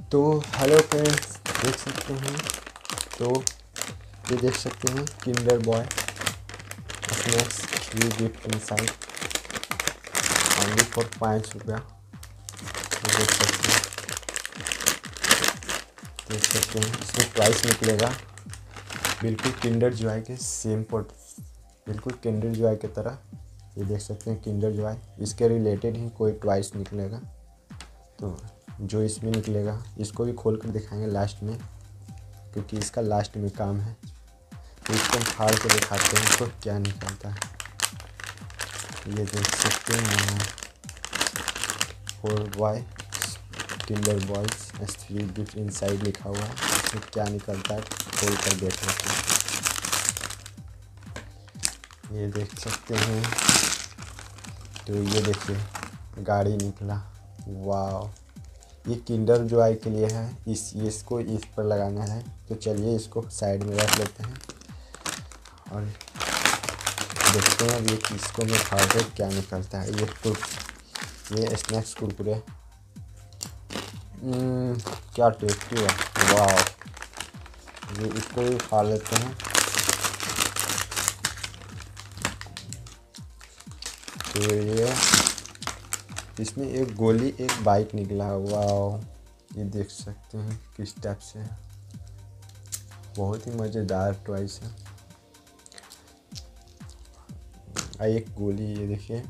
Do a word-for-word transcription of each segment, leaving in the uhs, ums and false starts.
तो hello friends, देख सकते हैं। तो ये देख सकते हैं Kinder boy snacks three gift inside only for पाँच रुपया। तो देख सकते हैं देख सकते हैं इसमें प्राइस निकलेगा बिल्कुल किंडर जॉय के सेम पोर्ट, बिल्कुल किंडर जॉय की तरह। ये देख सकते हैं किंडर जॉय, इसके रिलेटेड ही कोई ट्वाइस निकलेगा। तो जो इसमें निकलेगा इसको भी खोल कर दिखाएंगे लास्ट में, क्योंकि इसका लास्ट में काम है। तो इसको हम फाड़ के दिखाते हैं तो क्या निकलता है। ये देख सकते हैं for boy Kinder boys S three gift inside लिखा हुआ है। इसमें क्या निकलता है खोल कर देख लेते हैं। ये देख सकते हैं। तो ये देखिए गाड़ी निकला। वाह, ये किंडर जॉय के लिए है। इस इसको इस पर लगाना है। तो चलिए इसको साइड में रख लेते हैं और देखते हैं अब ये इसको में फाड़ कर क्या निकलता है। ये कुर ये स्नैक्स कुरकुरे क्या टेस्टी है। वाह, ये इसको भी फाड़ लेते हैं। तो ये इसमें एक गोली एक बाइक निकला। वाह, ये देख सकते हैं किस टाइप से है। बहुत ही मज़ेदार टॉयस है। आ एक गोली ये देखिए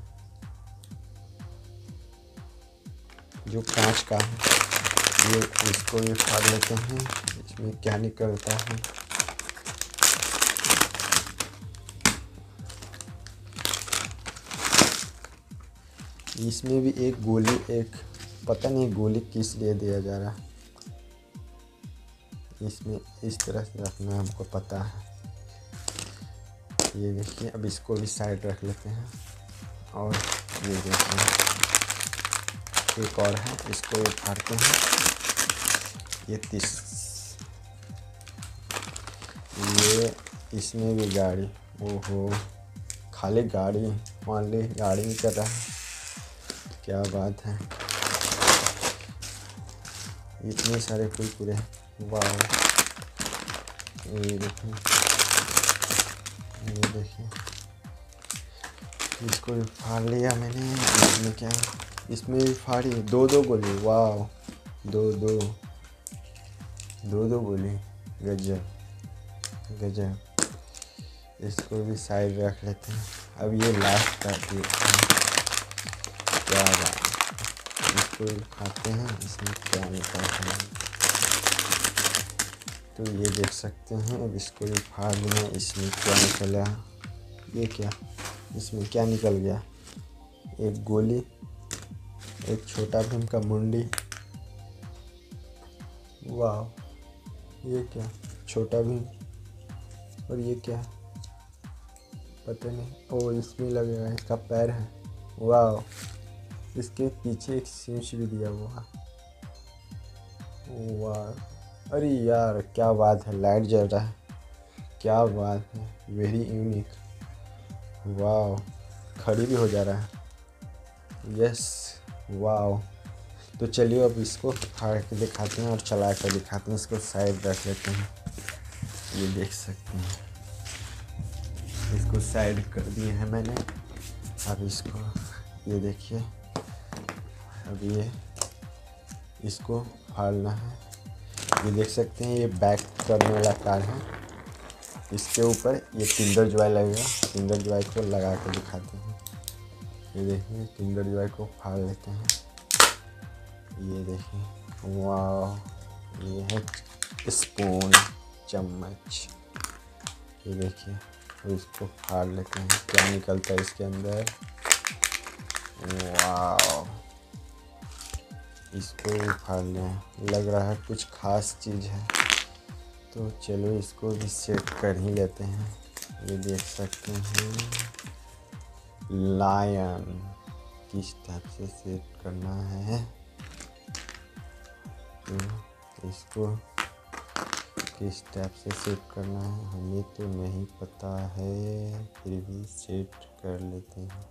जो कांच का है। ये इसको भी फाड़ लेते हैं, इसमें क्या निकलता है। इसमें भी एक गोली, एक पता नहीं गोली किस लिए दिया जा रहा है। इसमें इस तरह से रखना हमको पता है। ये देखिए अब इसको भी साइड रख लेते हैं। और ये देखिए एक और है, इसको भी फाड़ते हैं। ये तीस ये इसमें भी गाड़ी। ओहो, खाली गाड़ी मान ली गाड़ी नहीं कर रहा है। क्या बात है, इतने सारे कुरकुरे। वाह, ये देखिए ये देखिए इसको भी फाड़ लिया मैंने। इसमें क्या, इसमें भी फाड़ी दो दो गोली। वाह, दो दो दो दो गोली। गजब गजब। इसको भी साइड रख लेते हैं। अब ये लास्ट का क्या बात, इसको खाते हैं। इसमें क्या निकलता है तो ये देख सकते हैं। अब इसको भी फाड़ दें। इसमें क्या निकला, ये क्या, इसमें क्या निकल गया। एक गोली, एक छोटा भीम का मुंडी। वाह, ये क्या, छोटा भीम। और ये क्या पता नहीं। ओ, इसमें लगेगा, इसका पैर है। वाह, इसके पीछे एक सींच भी दिया हुआ। वाह, अरे यार क्या बात है, लाइट जल रहा है। क्या बात है, वेरी यूनिक। वाह, खड़ी भी हो जा रहा है। यस, वाह। तो चलिए अब इसको फाड़ के दिखाते हैं और चला कर दिखाते हैं। इसको साइड रख लेते हैं। ये देख सकते हैं, इसको साइड कर दिए हैं मैंने। अब इसको ये देखिए, अब ये इसको फाड़ना है। ये देख सकते हैं ये बैक करने वाला कार है। इसके ऊपर ये किंडर जॉय लगेगा। किंडर जॉय को लगा कर दिखाते हैं। ये देखिए किंडर जॉय को फाड़ लेते हैं। ये देखिए, वाह, ये है स्पून, चम्मच। ये देखिए, अब इसको फाड़ लेते हैं। क्या निकलता है इसके अंदर। वाह, इसको भी फाड़ लें। लग रहा है कुछ खास चीज़ है। तो चलो इसको भी सेट कर ही लेते हैं। ये देख सकते हैं लायन, किस टाइप से सेट करना है। तो इसको किस टाइप से सेट करना है हमें तो नहीं पता है, फिर भी सेट कर लेते हैं।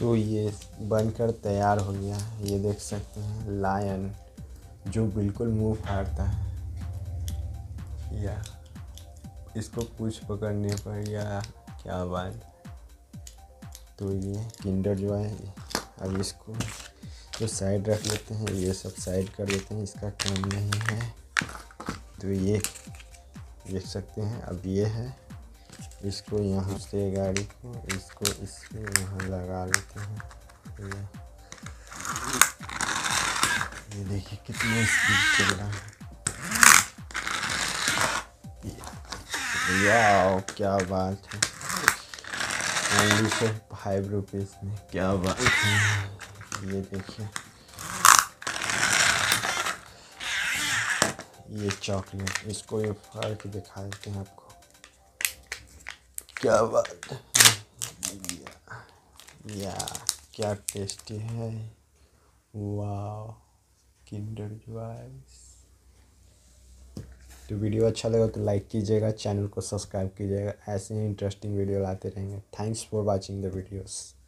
तो ये बनकर तैयार हो गया। ये देख सकते हैं लायन जो बिल्कुल मुंह फाड़ता है, या इसको पूंछ पकड़ने पर, या क्या बात। तो ये किंडर जो है, अब इसको तो साइड रख लेते हैं, ये सब साइड कर देते हैं, इसका काम नहीं है। तो ये देख सकते हैं, अब ये है, इसको यहाँ से गाड़ी को इसको इसको यहाँ लगा लेते हैं। तो ये ये देखिए कितनी स्पीड चल रहा है। वाह क्या बात है, ओनली फॉर फाइव रुपीज़ में, क्या बात है। ये देखिए ये चॉकलेट, इसको ये फाड़ के दिखा देते हैं आपको, क्या बात है। या, या क्या टेस्टी है, वाह किंडर जॉय। तो वीडियो अच्छा लगा तो लाइक कीजिएगा, चैनल को सब्सक्राइब कीजिएगा, ऐसे ही इंटरेस्टिंग वीडियो लाते रहेंगे। Thanks for watching the videos.